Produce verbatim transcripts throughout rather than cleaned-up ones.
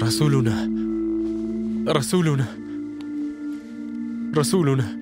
رسولنا رسولنا رسولنا.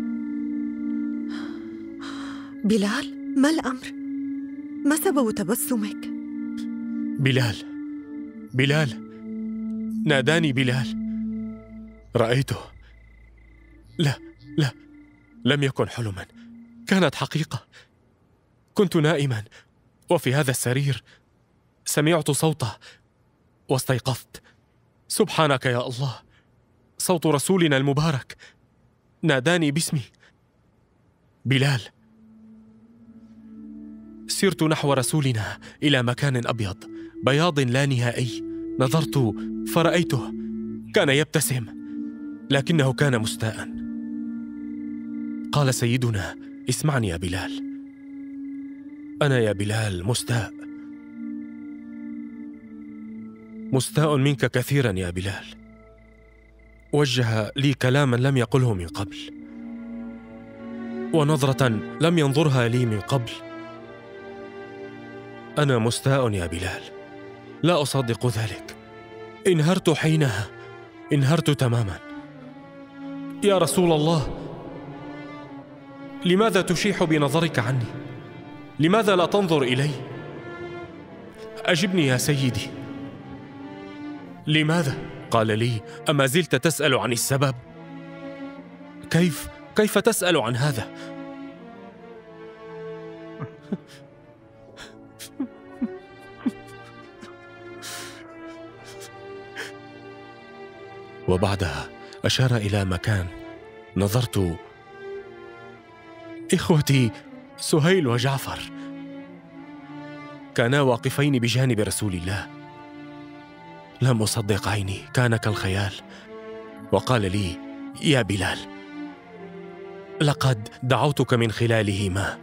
بلال، ما الأمر؟ ما سبب تبسمك؟ بلال بلال ناداني بلال، رأيته. لا لا لم يكن حلما، كانت حقيقة. كنت نائما وفي هذا السرير سمعت صوته واستيقظت. سبحانك يا الله، صوت رسولنا المبارك ناداني باسمي. بلال. سرت نحو رسولنا إلى مكان أبيض بياض لا نهائي. نظرت فرأيته كان يبتسم، لكنه كان مستاء. قال سيدنا: اسمعني يا بلال، أنا يا بلال مستاء مستاء منك كثيرا يا بلال. وجه لي كلاما لم يقله من قبل، ونظرة لم ينظرها لي من قبل. أنا مستاء يا بلال، لا أصدق ذلك. انهرت حينها، انهرت تماما. يا رسول الله، لماذا تشيح بنظرك عني؟ لماذا لا تنظر إلي؟ أجبني يا سيدي، لماذا؟ قال لي: أما زلت تسأل عن السبب؟ كيف؟ كيف تسأل عن هذا؟ وبعدها أشار إلى مكان. نظرت، إخوتي سهيل وجعفر كانا واقفين بجانب رسول الله. لم أصدق عيني، كان كالخيال. وقال لي: يا بلال، لقد دعوتك من خلالهما،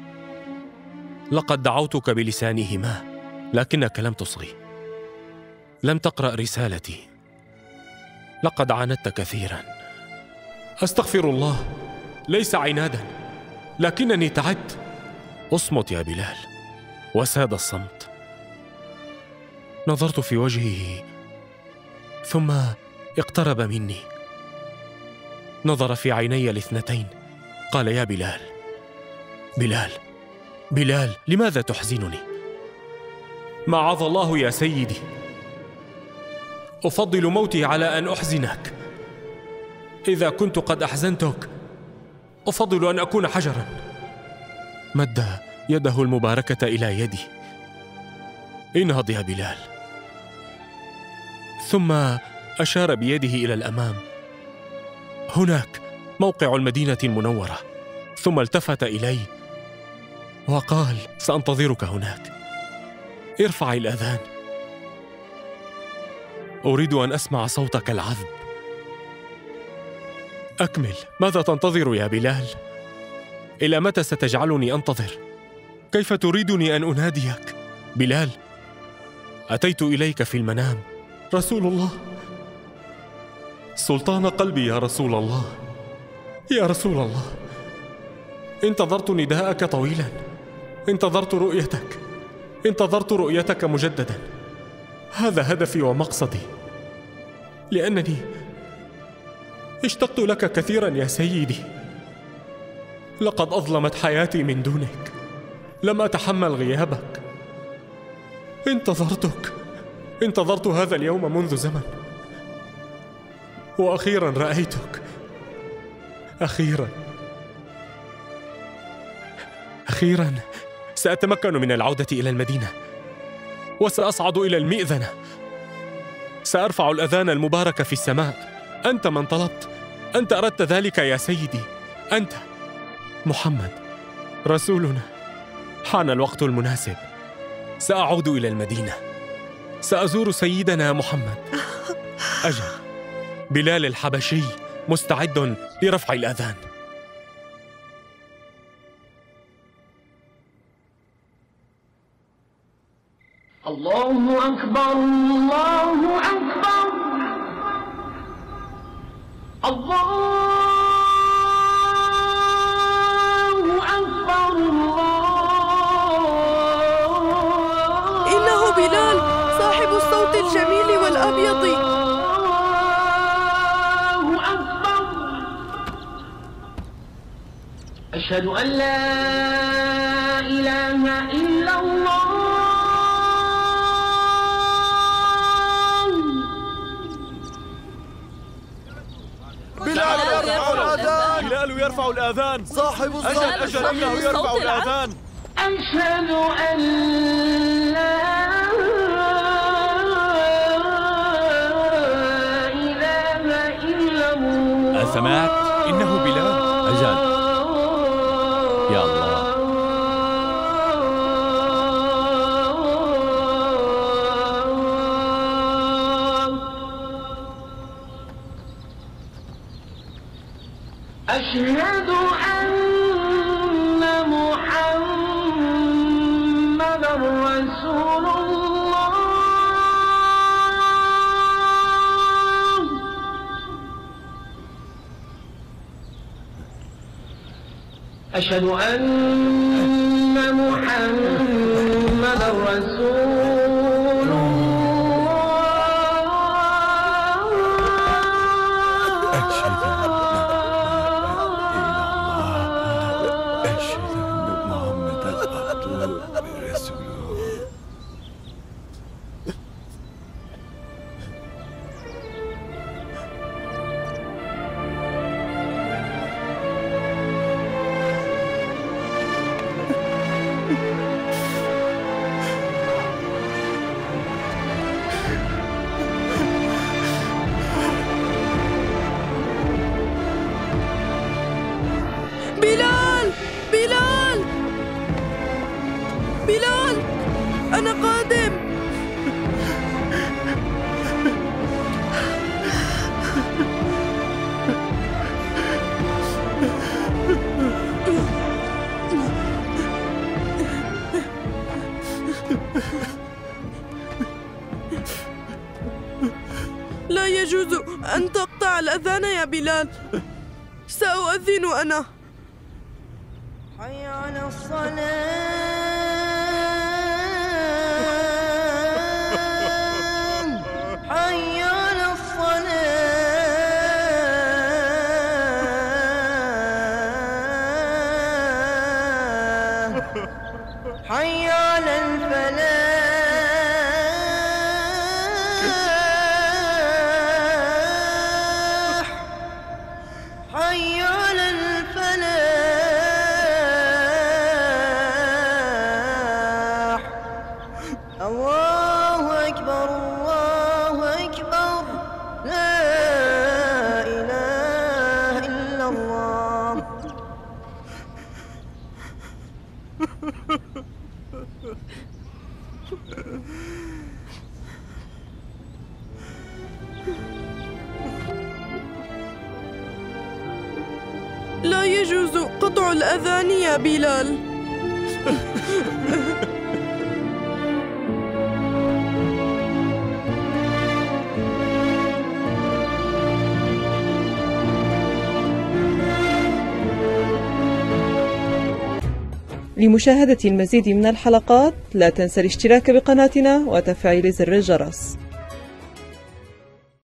لقد دعوتك بلسانهما، لكنك لم تصغي، لم تقرأ رسالتي. لقد عاندت كثيرا. أستغفر الله، ليس عنادا، لكنني تعبت. اصمت يا بلال. وساد الصمت. نظرت في وجهه ثم اقترب مني، نظر في عيني الاثنتين. قال: يا بلال، بلال بلال لماذا تحزنني؟ معاذ الله يا سيدي، أفضل موتي على أن أحزنك. إذا كنت قد أحزنتك أفضل أن أكون حجرا. مد يده المباركة إلى يدي. انهض يا بلال. ثم أشار بيده إلى الأمام. هناك موقع المدينة المنورة. ثم التفت إلي وقال: سأنتظرك هناك. ارفع الأذان، أريد أن أسمع صوتك العذب. أكمل. ماذا تنتظر يا بلال؟ إلى متى ستجعلني أنتظر؟ كيف تريدني أن أناديك؟ بلال، أتيت إليك في المنام. رسول الله، سلطان قلبي يا رسول الله، يا رسول الله، انتظرت نداءك طويلا، انتظرت رؤيتك، انتظرت رؤيتك مجددا. هذا هدفي ومقصدي، لأنني اشتقت لك كثيرا يا سيدي. لقد أظلمت حياتي من دونك، لم أتحمل غيابك. انتظرتك، انتظرت هذا اليوم منذ زمن، وأخيرا رأيتك. أخيرا أخيرا سأتمكن من العودة إلى المدينة، وسأصعد إلى المئذنة. سأرفع الأذان المبارك في السماء. أنت من طلبت، أنت أردت ذلك يا سيدي، أنت محمد رسولنا. حان الوقت المناسب، سأعود إلى المدينة، سأزور سيدنا محمد. أجل، بلال الحبشي مستعد لرفع الأذان. الله أكبر، الله أكبر، الله أكبر، الله. إنه بلال صاحب الصوت الجميل والأبيض أشهد أن لا إله إلا الله. بلال يرفع الأذان. بلال يرفع الأذان. صاحب الصوت. أجل إنه يرفع الأذان. أشهد أن لا إله إلا الله. سمعت؟ إنه بلال. أجل يا الله. أشهد أن محمدًا رسول الله. أشهد أن محمدًا رسول الله. أشهد أشهد أن محمدًا عبده ورسوله. بلال بلال بلال أنا قادم. لا يجوز أن تقطع الأذان يا بلال. سأؤذن أنا. حي على الصلاة. حي على الصلاة. حي على الفلاح. حي على الفلاح. الله أكبر الله أكبر. لا إله إلا الله. لا يجوز قطع الأذان يا بلال. لمشاهدة المزيد من الحلقات لا تنسى الاشتراك بقناتنا وتفعيل زر الجرس.